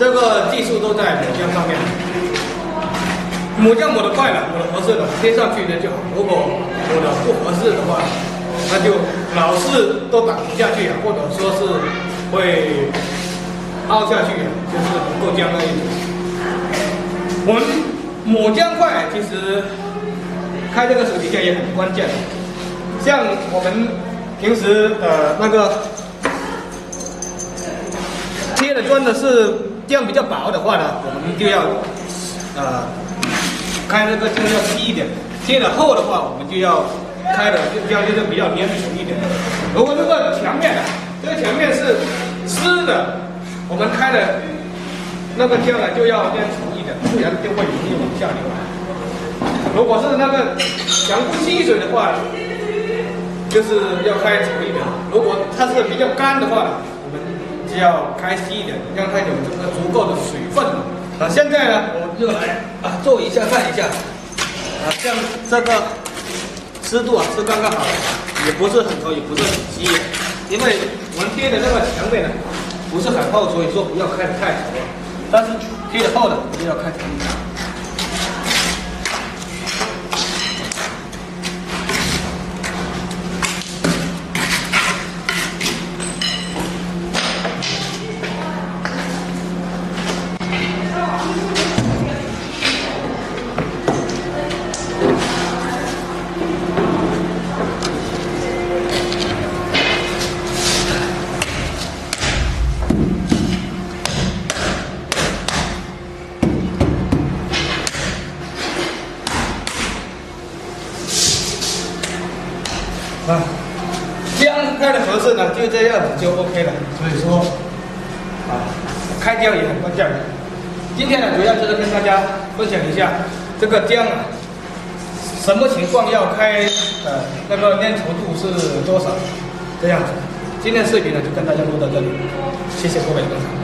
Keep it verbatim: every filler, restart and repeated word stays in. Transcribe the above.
这个技术都在抹浆上面。抹浆抹得快了，抹得合适了，贴上去呢就好。如果抹得不合适的话，那就老是都打不下去啊，或者说是会凹下去啊，就是不够浆那一种。我们抹浆快，其实开这个手提架也很关键。像我们平时呃那个贴的砖的是浆比较薄的话呢，我们就要呃。开那个就要稀一点，贴的厚的话，我们就要开的就要就是比较粘稠一点。如果这个墙面啊，这个墙面是湿的，我们开的那个胶呢就要粘稠一点，不然就会容易往下流。如果是那个墙不吸水的话，就是要开稠一点。如果它是比较干的话，我们就要开稀一点，让它有这个足够的水分。啊，现在呢，我们就来啊做一下看一下，啊，像这个湿度啊是刚刚好，也不是很稠，也不是很稀，因为我们贴的那个墙面呢不是很厚，所以说不要开得太稠啊。但是贴的厚的就要开稠一点。啊，浆开的合适呢，就这样子就 OK 了。所以说，啊，开浆也很关键。今天呢，主要就是跟大家分享一下这个浆啊，什么情况要开，呃，那个粘稠度是多少，这样子。今天视频呢就跟大家录到这里，谢谢各位观赏。